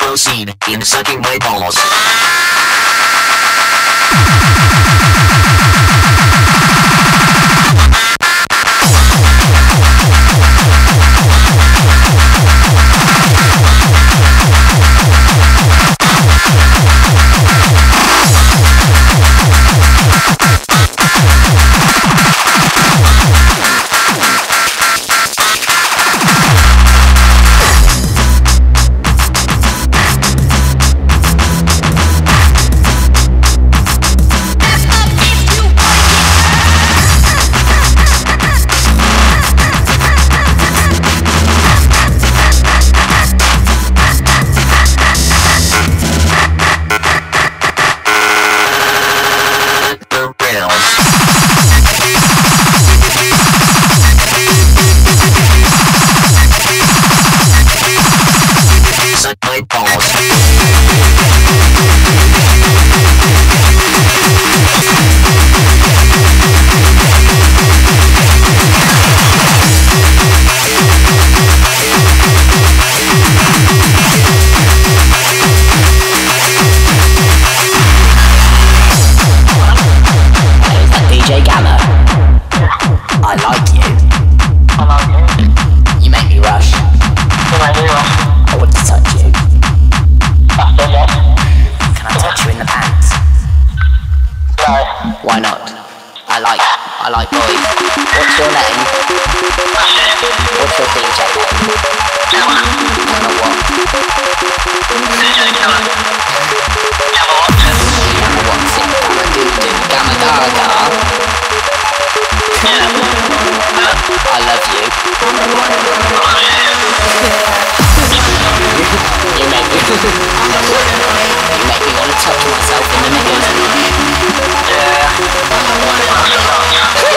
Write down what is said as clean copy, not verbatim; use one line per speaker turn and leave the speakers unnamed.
proceed in sucking my balls.
Why not? I like boys. What's your name? What's your DJ name? Gamma what? DJ Gamma. Gamma Watson. Gamma Watson. Gamma Doo-Doo. Gamma Gaga. I love you. You make me want to touch myself in the middle. Yeah.